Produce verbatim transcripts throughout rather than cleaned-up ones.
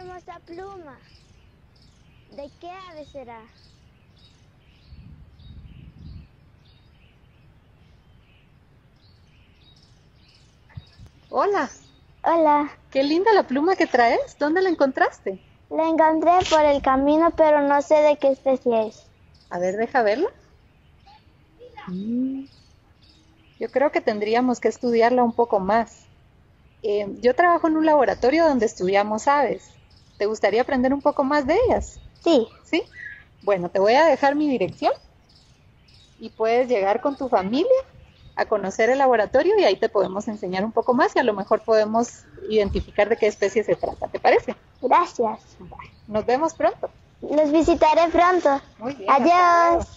hermosa pluma! ¿De qué ave será? Hola, Hola, qué linda la pluma que traes. ¿Dónde la encontraste? la encontré por el camino, pero no sé de qué especie es. A ver, deja verla. Mm, Yo creo que tendríamos que estudiarla un poco más. Eh, yo trabajo en un laboratorio donde estudiamos aves. ¿Te gustaría aprender un poco más de ellas? Sí, ¿Sí? Bueno, te voy a dejar mi dirección y puedes llegar con tu familia a conocer el laboratorio y ahí te podemos enseñar un poco más y a lo mejor podemos identificar de qué especie se trata. ¿Te parece? gracias. Nos vemos pronto. Los visitaré pronto. Muy bien. Hasta luego. Adiós.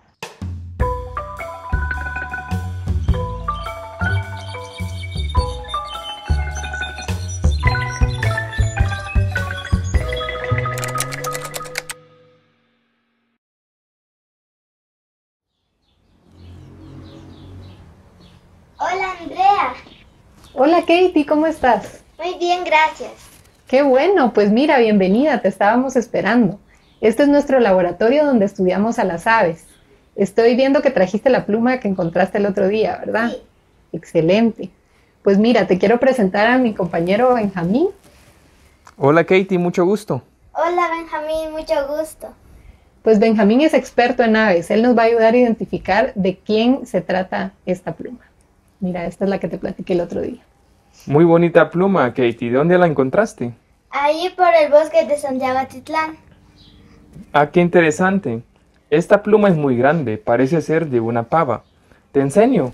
Hola, Andrea. Hola Katie, ¿cómo estás? Muy bien, gracias. Qué bueno, pues mira, bienvenida, te estábamos esperando. Este es nuestro laboratorio donde estudiamos a las aves. Estoy viendo que trajiste la pluma que encontraste el otro día, ¿verdad? Sí. Excelente. Pues mira, te quiero presentar a mi compañero Benjamín. Hola Katie, mucho gusto. Hola, Benjamín, mucho gusto. Pues Benjamín es experto en aves. Él nos va a ayudar a identificar de quién se trata esta pluma. Mira, esta es la que te platiqué el otro día. Muy bonita pluma, Katie. ¿De dónde la encontraste? Ahí por el bosque de Santiago Atitlán. Ah, qué interesante. Esta pluma es muy grande, parece ser de una pava. ¿Te enseño?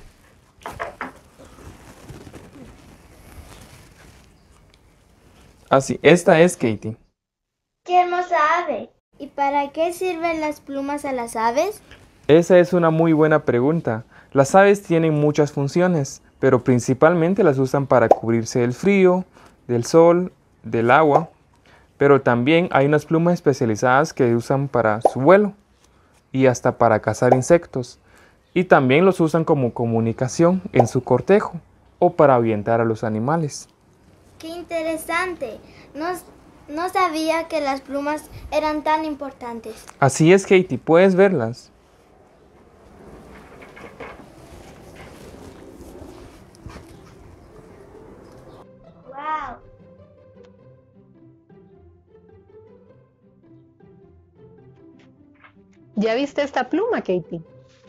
Así, esta es Katie. ¡Qué hermosa ave! ¿Y para qué sirven las plumas a las aves? Esa es una muy buena pregunta. Las aves tienen muchas funciones, pero principalmente las usan para cubrirse del frío, del sol, del agua. Pero también hay unas plumas especializadas que usan para su vuelo y hasta para cazar insectos. Y también los usan como comunicación en su cortejo o para ahuyentar a los animales. ¡Qué interesante! No, no sabía que las plumas eran tan importantes. Así es, Katie, puedes verlas. ¡Wow! ¿Ya viste esta pluma, Katie?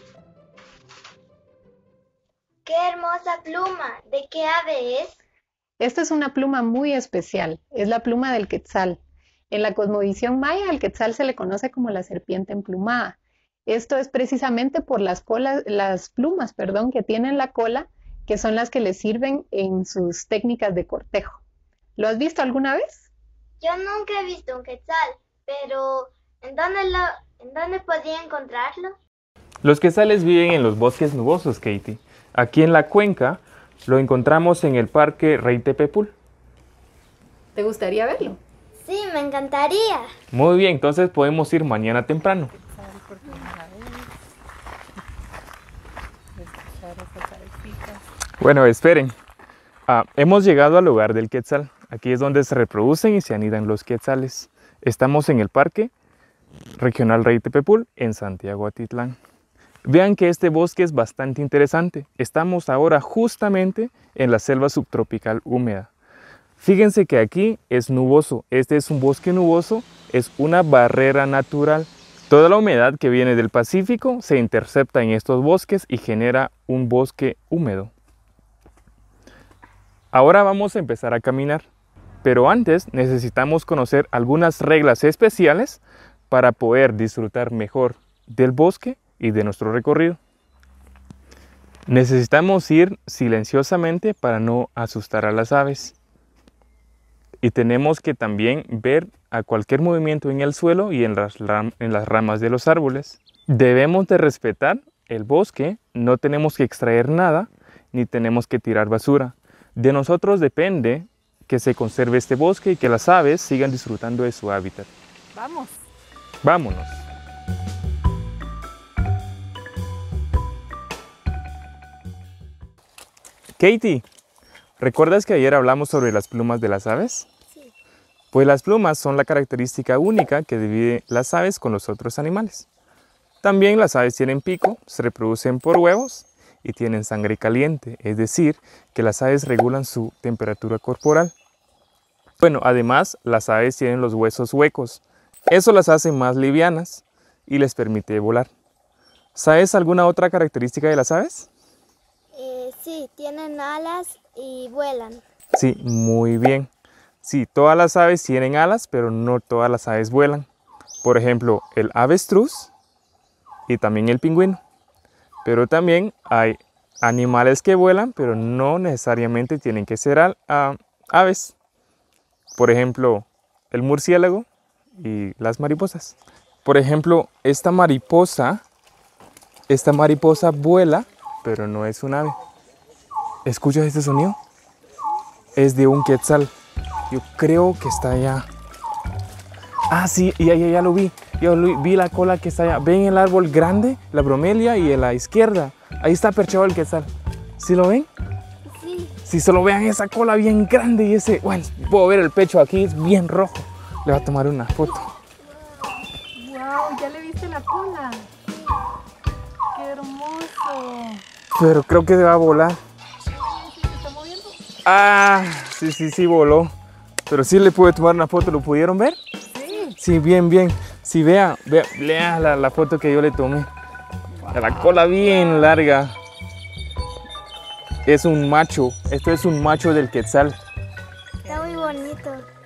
¡Qué hermosa pluma! ¿De qué ave es? Esta es una pluma muy especial. Es la pluma del quetzal. En la cosmovisión maya, al quetzal se le conoce como la serpiente emplumada. Esto es precisamente por las colas, las plumas, perdón, que tienen la cola, que son las que le sirven en sus técnicas de cortejo. ¿Lo has visto alguna vez? Yo nunca he visto un quetzal, pero ¿en dónde, lo, ¿en dónde podría encontrarlo? Los quetzales viven en los bosques nubosos, Katie. Aquí en la cuenca lo encontramos en el Parque Rey Tepepul. ¿Te gustaría verlo? Sí, me encantaría. Muy bien, entonces podemos ir mañana temprano. Bueno, esperen. Ah, hemos llegado al lugar del quetzal. Aquí es donde se reproducen y se anidan los quetzales. Estamos en el Parque Regional Rey Tepepul en Santiago Atitlán. Vean que este bosque es bastante interesante. Estamos ahora justamente en la selva subtropical húmeda. Fíjense que aquí es nuboso. Este es un bosque nuboso, es una barrera natural. Toda la humedad que viene del Pacífico se intercepta en estos bosques y genera un bosque húmedo. Ahora vamos a empezar a caminar, pero antes necesitamos conocer algunas reglas especiales para poder disfrutar mejor del bosque y de nuestro recorrido. Necesitamos ir silenciosamente para no asustar a las aves. Y tenemos que también ver a cualquier movimiento en el suelo y en las, ram- en las ramas de los árboles. Debemos de respetar el bosque, no tenemos que extraer nada, ni tenemos que tirar basura. De nosotros depende que se conserve este bosque y que las aves sigan disfrutando de su hábitat. Vamos. Vámonos. Katie, ¿recuerdas que ayer hablamos sobre las plumas de las aves? Sí. Pues las plumas son la característica única que divide las aves con los otros animales. También las aves tienen pico, se reproducen por huevos y tienen sangre caliente, es decir, que las aves regulan su temperatura corporal. Bueno, además las aves tienen los huesos huecos, eso las hace más livianas y les permite volar. ¿Sabes alguna otra característica de las aves? Eh, sí, tienen alas y vuelan. Sí, muy bien. Sí, todas las aves tienen alas, pero no todas las aves vuelan. Por ejemplo, el avestruz y también el pingüino. Pero también hay animales que vuelan, pero no necesariamente tienen que ser al- a- aves. Por ejemplo, el murciélago y las mariposas. Por ejemplo, esta mariposa, esta mariposa vuela, pero no es un ave. ¿Escuchas este sonido? Es de un quetzal. Yo creo que está allá. Ah, sí, ya, ya, ya lo vi. Ya lo vi. Vi la cola que está allá. ¿Ven el árbol grande? La bromelia y a la izquierda. Ahí está perchado el quetzal. ¿Sí lo ven? Sí. Si solo vean esa cola bien grande y ese... Bueno, puedo ver el pecho aquí, es bien rojo. Le voy a tomar una foto. ¡Wow! ¿Ya le viste la cola? ¡Qué hermoso! Pero creo que se va a volar. ¿Se está moviendo? Ah, sí, sí, sí voló. Pero sí le pude tomar una foto, ¿lo pudieron ver? Sí. Sí, bien, bien. Sí, vea, vea, lea la, la foto que yo le tomé. De la cola bien larga. Es un macho. Esto es un macho del quetzal. Está muy bonito.